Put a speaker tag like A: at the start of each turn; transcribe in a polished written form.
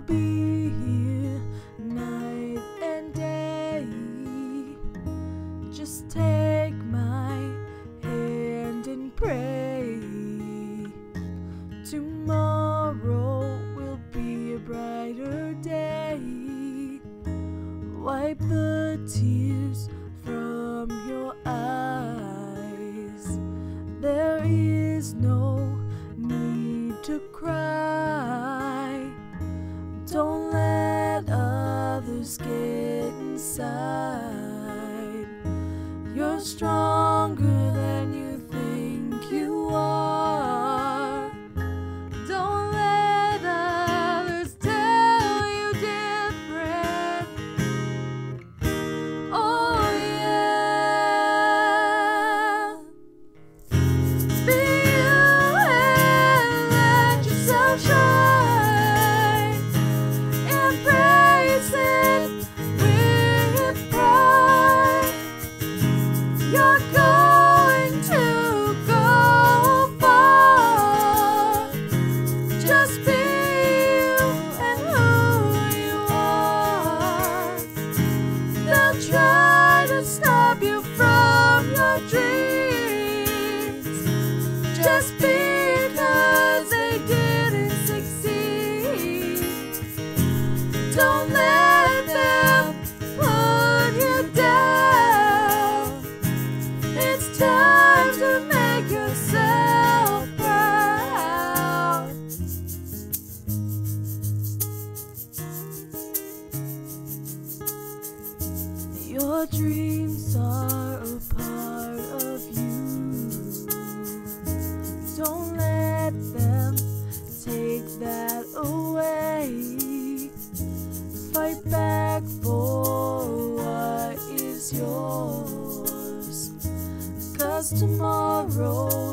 A: be here night and day. Just take my hand and pray. Tomorrow will be a brighter day. Wipe the tears from your eyes. There is no need to cry. Don't let others get inside. You're stronger than you think you are. Don't let others tell you different. Oh yeah. Be you and let yourself shine. Embrace it with pride. You're going to go far. Just be you and who you are. They'll try to stop you from your dreams just because they didn't succeed. Don't let them put you down. It's time to make yourself proud. Your dreams are a part of you. Don't let them take that away. Fight back for what is yours, 'cause tomorrow